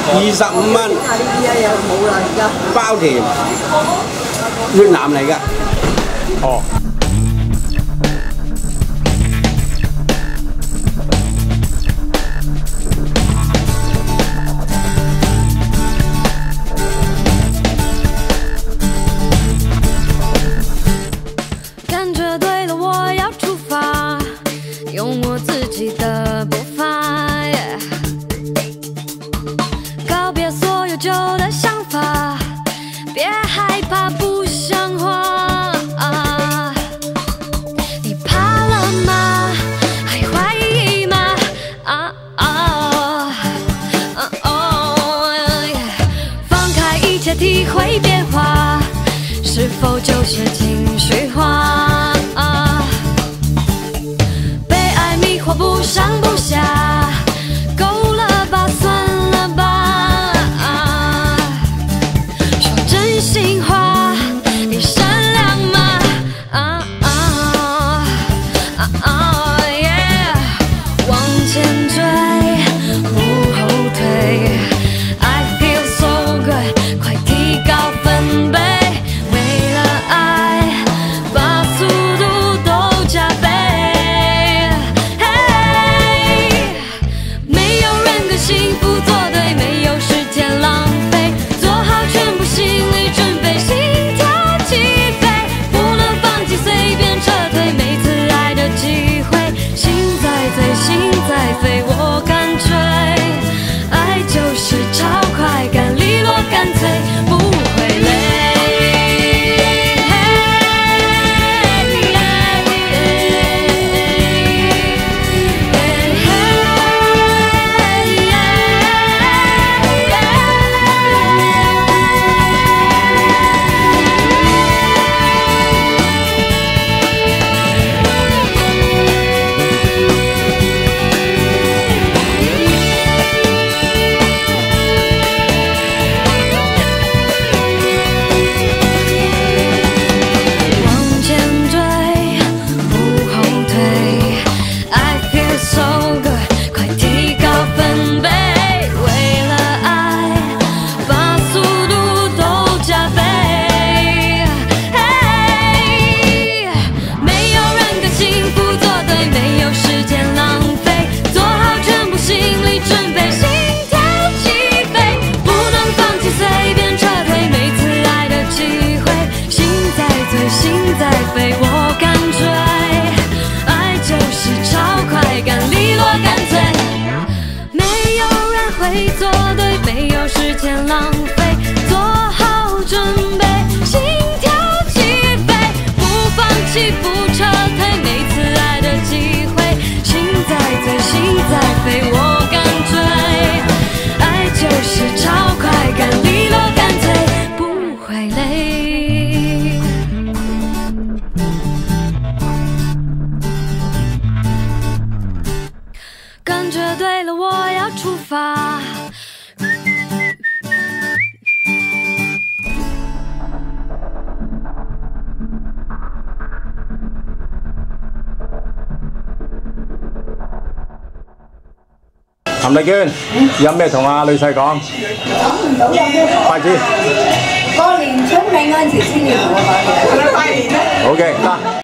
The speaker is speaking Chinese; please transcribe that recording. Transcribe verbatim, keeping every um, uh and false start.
二十五蚊，包甜，越南嚟嘅。 哦。 感觉对了，我要出发，用我自己的步伐， yeah、告别所有旧的想法，别害怕不像话。啊、你怕了吗？还怀疑吗？啊啊啊哦！放开一切，体会变化，是否就是情绪化？ 不上不下，够了吧，算了吧。啊、说真心话，你善良吗？啊啊啊啊 yeah 往前追，不后退。I feel so good， 快提高分贝，为了爱，把速度都加倍。 幸福做对，没有时间浪费，做好全部心理准备，心跳起飞，不能放弃，随便撤退，每次爱的机会，心在醉，心在飞，我干脆，爱就是超快感，利落干脆，不会累。 会做对，没有时间浪费，做好准备，心跳起飞，不放弃，不撤退，每次爱的机会，心在醉，心在飞，我干脆，爱就是超快感，利落干脆，不会累。感觉对了，我要出发。 譚麗娟，有咩同阿女婿講？ 講唔到有咩講？ 快啲！ 過年春茗嗰陣時先要同佢講嘢。拜年啦！ 好嘅，得。